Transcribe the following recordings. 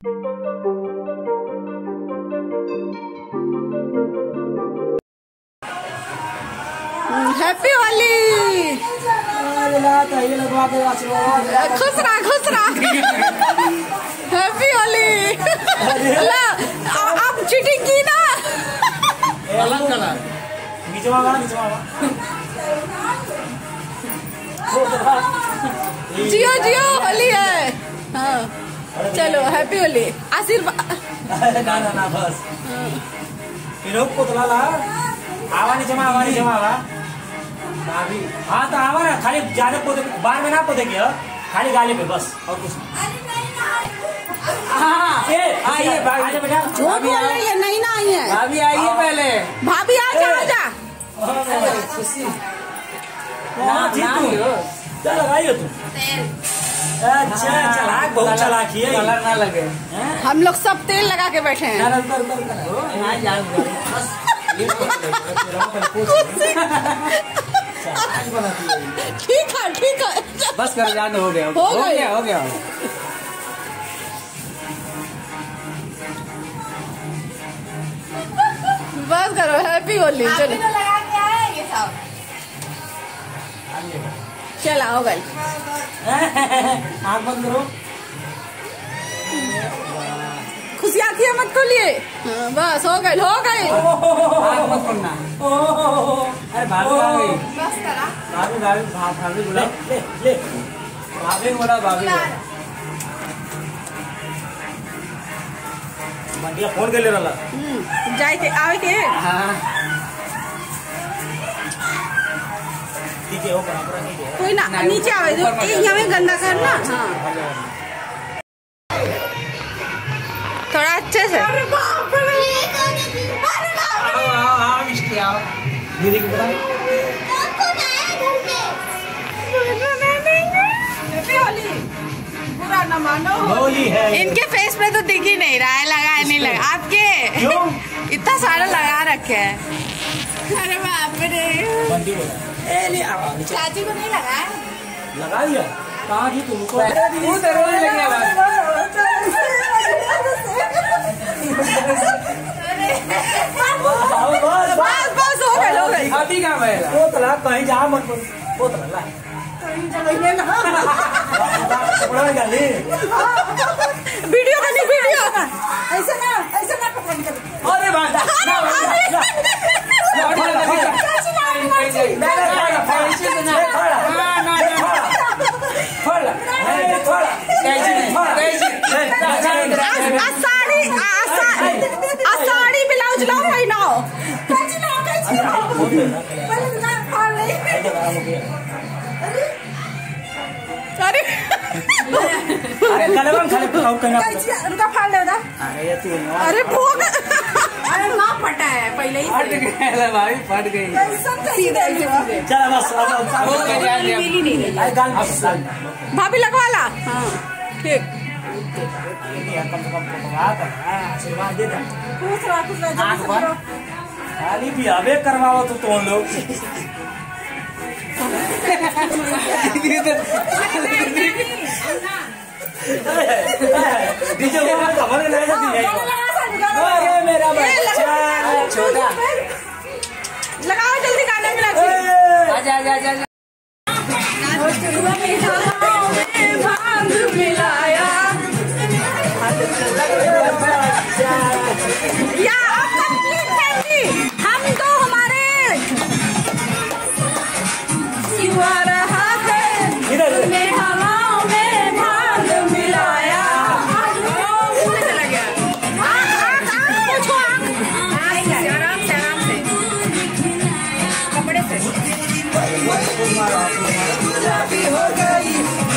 Happy Holi. खुश रहा खुश रहा। हैप्पी होली। आप चीटिंग की ना। जियो जियो होली है। हाँ चलो हैप्पी होली। आशीर्वाद ना बस पोतला आवा नहीं जमा हाँ तो आवा ना, खाली ज्यादा पोते बार में ना पोते के खाली गाली पे बस और कुछ आइए बेटा। भाभी आई है नहीं ना आई है। भाभी आइए पहले। भाभी आजा आजा। खुशी चल लगाइए तुम। अच्छा चलाक बहुत चलाकी है। कलर ना लगे। हम लोग सब तेल लगा के बैठे हैं। ठीक है बस कर जाने हो गया हो गया। बस करो हैप्पी होली। चलो चला हो गई। आँख बंद करो। खुशी आती है मत खोलिए। बस हो गई हो गई। आँख मत खोलना। अरे भाभी आ गई। बस करा। भाभी बोला ले भाभी बोला मंडिया फोन कर ले रहा जाए के आवे के। हाँ ठीक है वो बराबर नहीं है। कोई ना नीचे आवे जो यहाँ में गंदा करना। हाँ थोड़ा अच्छे से। अरे बाप रे। आओ मिस्टी आओ। दीदी को बता। बुरा न मानो। होली है। इनके फेस पे तो दिख ही नहीं रहा है। लगा नहीं लगा आपके। क्यों? इतना सारा लगा रखे है। अरे बाप रे। बंदी बोला चाची को नहीं लगा है। लगा दिया कहाँ थी तुमको। बस हो गई। अभी कहाँ गया पोतला कहीं जा मत पोतला वीडियो बनी वीडियो। ऐसे ना पकड़ कर। अरे साड़ी ब्लाउज लाओ भाई ना। अरे गलवन खाली उनका फाड़ ले उधर। अरे भोग। अरे ना फटा है पहले ही भाई फट गई। चला बस भाभी लगवा ला। हाँ ठीक। आशीर्वाद दे दे। खुश रहा खाली भी अबे करवाओ तो तुम लोग। डीजे खबर नहीं जाती है। अरे मेरा बच्चा छोटा लगाओ जल्दी गाना में। आजा आजा आजा। मिलाया या हम तो हमारे युवा रहा है हवाओं में भाग मिलाया। चला गया आराम से कपड़े से हो गई।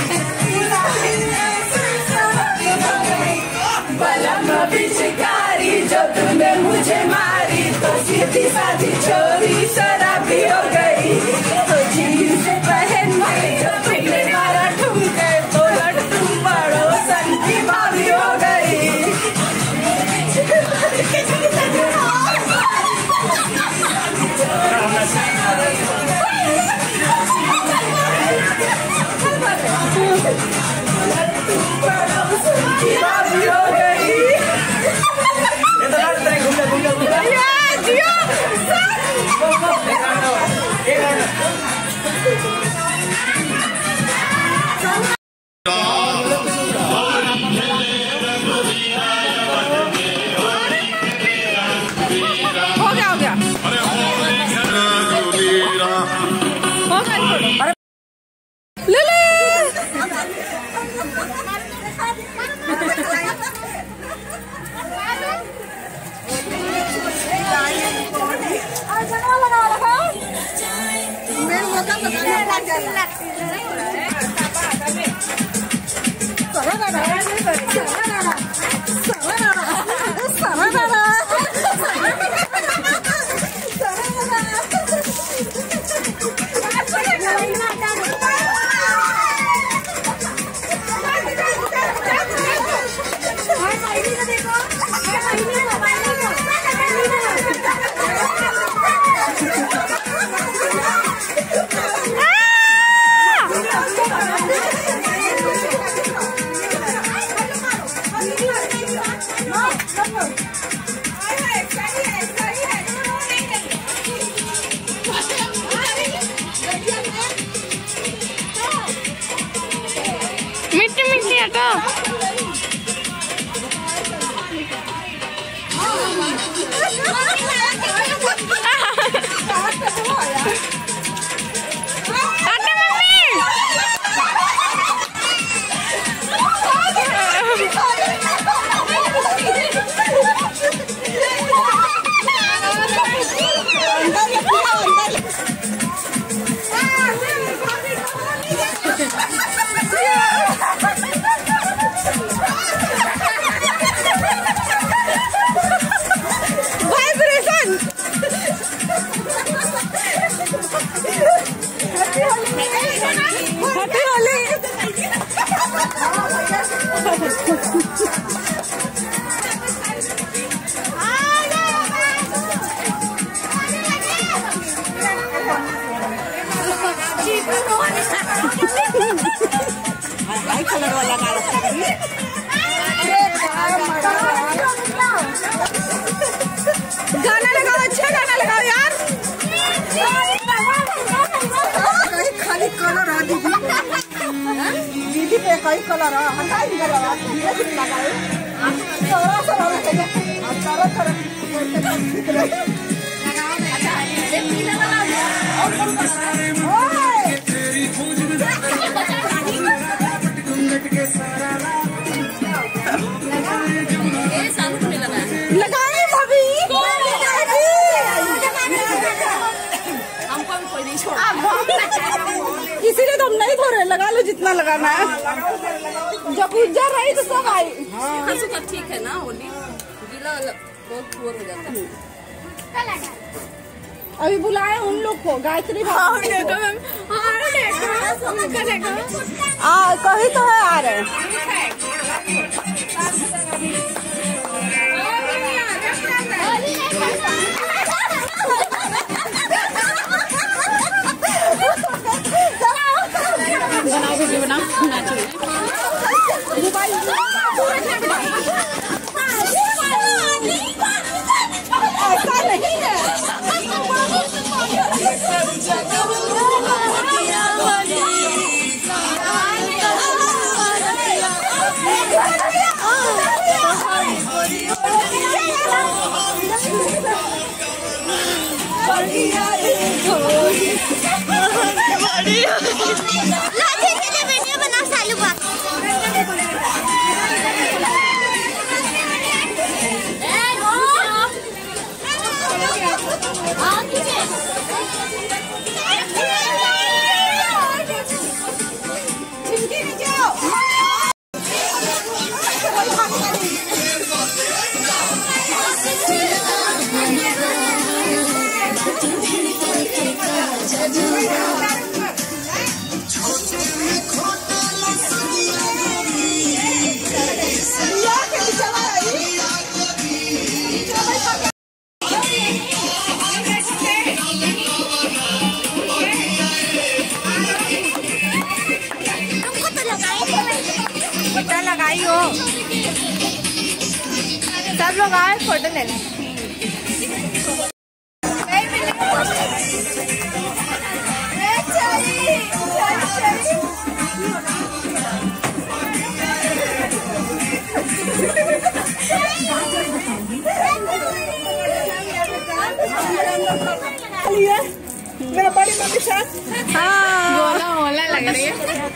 बलम पिचकारी जो तुमने मुझे मारी तो सीधी साधी छोरी शराबी हो गई। तो जीन्स पहन गई जो तुमने मारा ठुमके तो लट तुम पड़ोसन की भाभी हो गई। तुम पड़ोसन की भाभी हो गई। कलर वाला गाना लगाओ, अच्छा गाना लगाओ यार। खाली कलर है दीदी, दीदी पे कई कलर है, हटाई कलर लगाए लगाए भाभी, हमको भी कोई नहीं छोड़ा, इसीलिए तो हम नहीं धो रहे। लगा लो जितना लगाना है, जब उज्जर रही तो सब आई। तो ठीक है ना, होली गीला बहुत बोर हो जाता है। अभी बुलाए उन लोग को, गायत्री भाभी कही तो है आ रहे। बनाओ वीडियो बनाओ, ऐसा नहीं है। वीडियो बना सालू बात लगाई हो, सब लोग आए फोटो लेने। मेरा बड़ी मम्मी साथ बोला बोला लग रही है।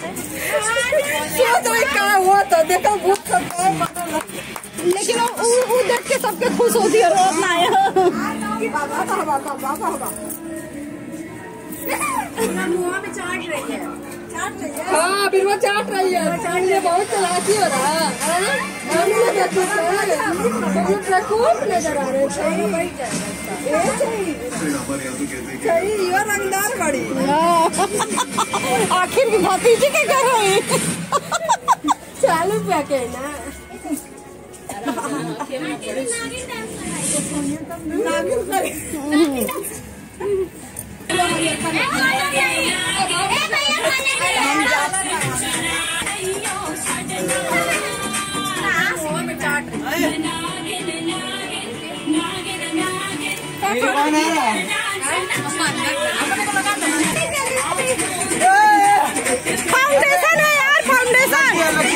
तो क्या हुआ था, देखो भूख सकता है, लेकिन वो देख के सबके खुश होती है। रोज ना आया मुँह में चाट रही है। हाँ फिर वो चाट रही है। चाटने बहुत चालाकी हो रहा है। खूब नजर आ रहे सही यो रंगदार बड़ी। आखिर की भतीजी के घर है। 40 रुपया के ना। फाउंडेशन है यार, फाउंडेशन।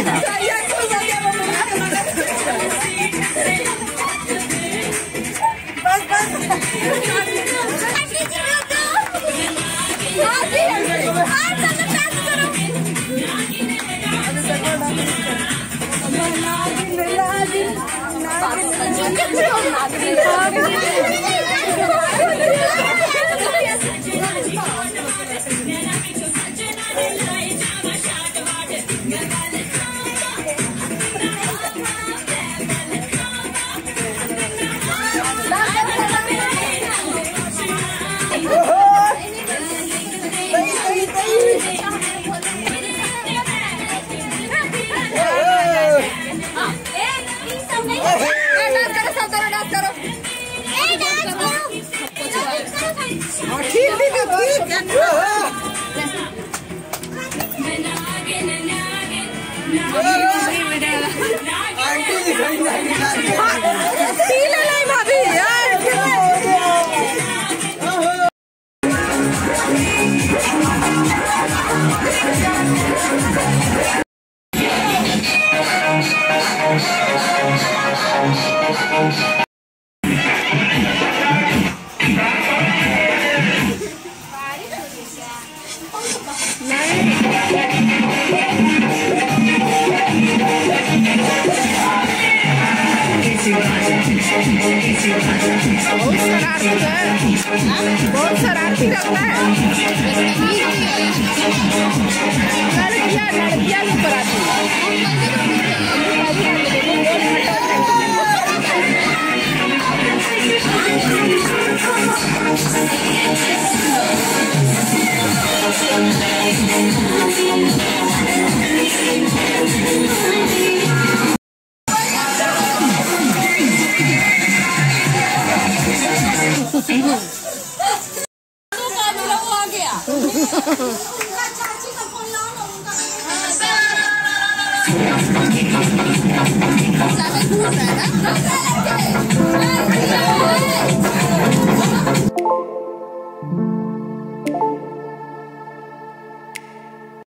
भाभी बहुत शरारती लगता है। लड़कियाँ ऊपर आती है। ज्यादा दूर है ना।